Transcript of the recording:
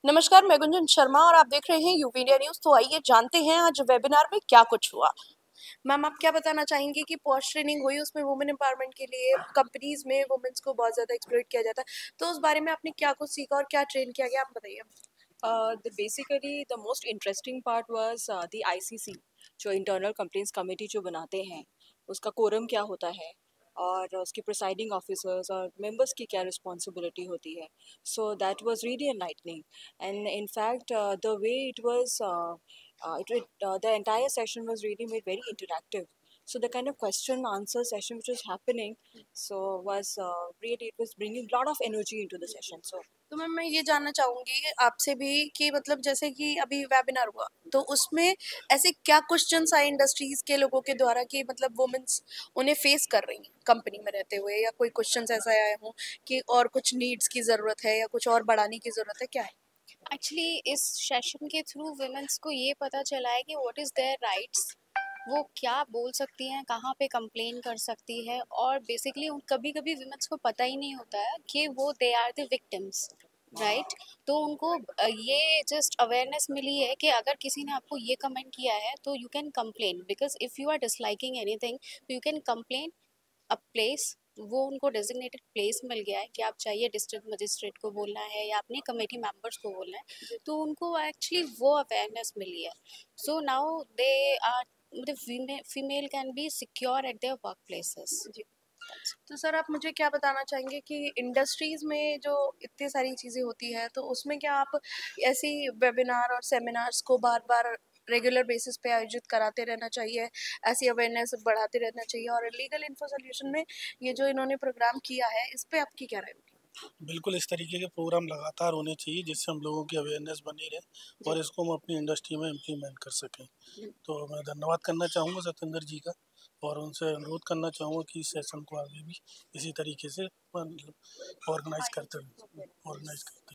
नमस्कार, मैं गुंजन शर्मा और आप देख रहे हैं यूपी इंडिया न्यूज़। तो आइए जानते हैं आज वेबिनार में क्या कुछ हुआ। मैम, आप क्या बताना चाहेंगी कि पोस्ट ट्रेनिंग हुई उसमें वुमेन एम्पावरमेंट के लिए कंपनीज में वुमेन्स को बहुत ज़्यादा एक्सप्लॉइट किया जाता है, तो उस बारे में आपने क्या कुछ सीखा और क्या ट्रेन किया गया, आप बताइए। Basically, the most interesting part was the ICC, जो इंटरनल कंप्लेंट्स कमेटी जो बनाते हैं उसका कोरम क्या होता है और उसके प्रिसाइडिंग ऑफिसर्स और मेंबर्स की क्या रिस्पॉन्सिबिलिटी होती है. So that was really enlightening and in fact the way it was the entire session was really made very interactive. So the kind of question answer session which was happening was really, it was bringing a lot of energy into the session. So तो ma'am, मैं ये जानना चाहूंगी आपसे भी कि मतलब जैसे कि अभी वेबिनार हुआ तो उसमें ऐसे क्या क्वेश्चंस आए इंडस्ट्रीज के लोगों के द्वारा कि मतलब वुमेन्स उन्हें फेस कर रही हैं कंपनी में रहते हुए, या कोई क्वेश्चंस ऐसे आए हों कि और कुछ नीड्स की ज़रूरत है या कुछ और बढ़ाने की ज़रूरत है, क्या है? एक्चुअली इस सेशन के थ्रू वुमेन्स को ये पता चला है कि व्हाट इज़ देयर राइट्स, वो क्या बोल सकती हैं, कहाँ पे कंप्लेन कर सकती है। और बेसिकली कभी कभी वुमेन्स को पता ही नहीं होता है कि वो they are the victims, right. तो उनको ये जस्ट अवेयरनेस मिली है कि अगर किसी ने आपको ये कमेंट किया है तो you can complain, because if you are disliking anything तो you can complain a place. वो उनको डेजिग्नेटेड प्लेस मिल गया है कि आप चाहिए डिस्ट्रिक्ट मजिस्ट्रेट को बोलना है या अपने कमेटी मेंबर्स को बोलना है, तो उनको एक्चुअली वो अवेयरनेस मिली है। सो नाउ दे आर, मतलब female can be secure at their work places. जी। तो सर, आप मुझे क्या बताना चाहेंगे कि इंडस्ट्रीज में जो इतनी सारी चीज़ें होती है तो उसमें क्या आप ऐसी वेबिनार और सेमिनार्स को बार बार रेगुलर बेसिस पे आयोजित कराते रहना चाहिए, ऐसी अवेयरनेस बढ़ाते रहना चाहिए? और लीगल इन्फो सोल्यूशन में ये जो इन्होंने प्रोग्राम किया है, इस पे आपकी क्या राय होगी? बिल्कुल, इस तरीके के प्रोग्राम लगातार होने चाहिए जिससे हम लोगों की अवेयरनेस बनी रहे जी। और इसको हम अपनी इंडस्ट्री में इम्प्लीमेंट कर सकें। जी। तो मैं धन्यवाद करना चाहूँगा सत्येंद्र जी का, और उनसे अनुरोध करना चाहूँगा कि इस सेशन को आगे भी इसी तरीके से मतलब ऑर्गेनाइज करते